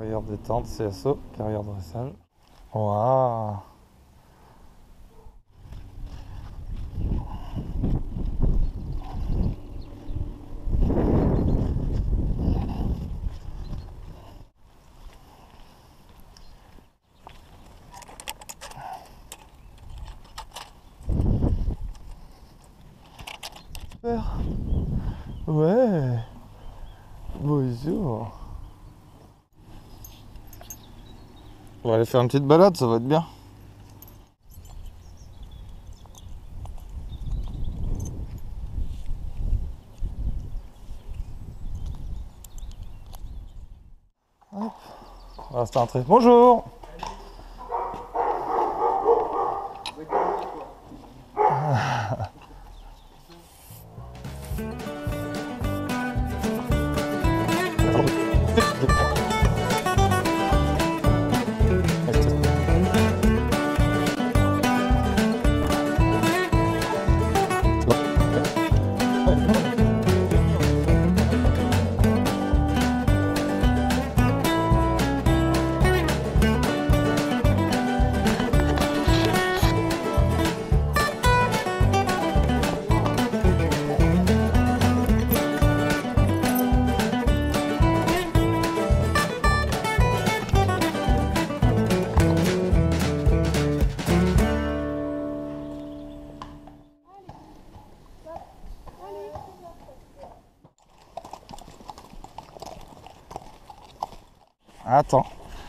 Carrière détente, CSO, carrière dressage. Waouh. Super. Ouais. Bonjour. On va aller faire une petite balade, ça va être bien. Hop. On va rester un trait. Bonjour. Attends.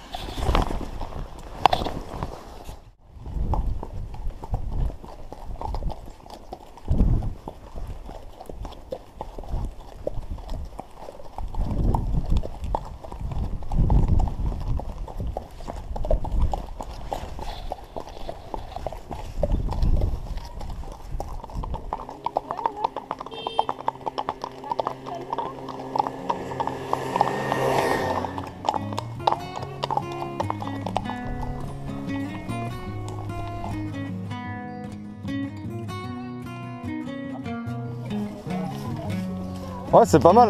Ouais, c'est pas mal.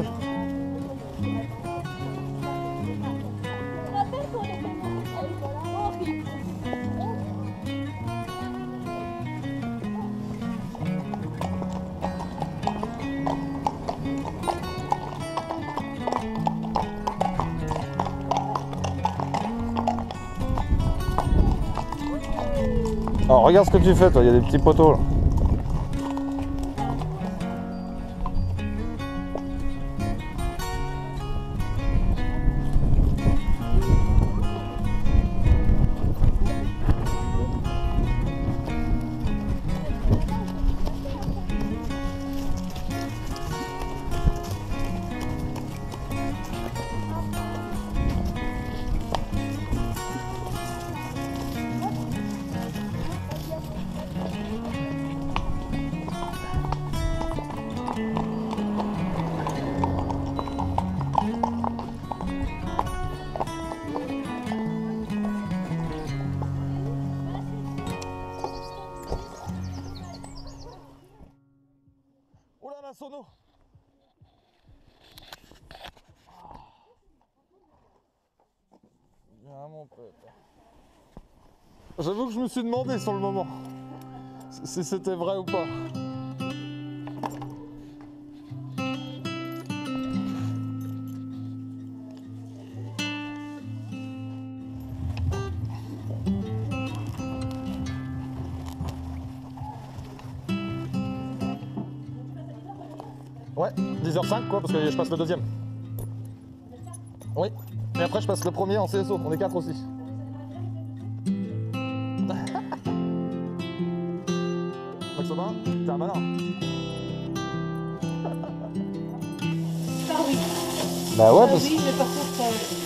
Alors regarde ce que tu fais toi, il y a des petits poteaux là. Sono. Bien mon pote. J'avoue que je me suis demandé sur le moment si c'était vrai ou pas. Ouais, 10h05 quoi, parce que je passe le deuxième. Oui, et après je passe le premier en CSO, on est 4 aussi. Maxoba, t'es un malin. Ah oui. Bah ouais, parce oui, mais par contre,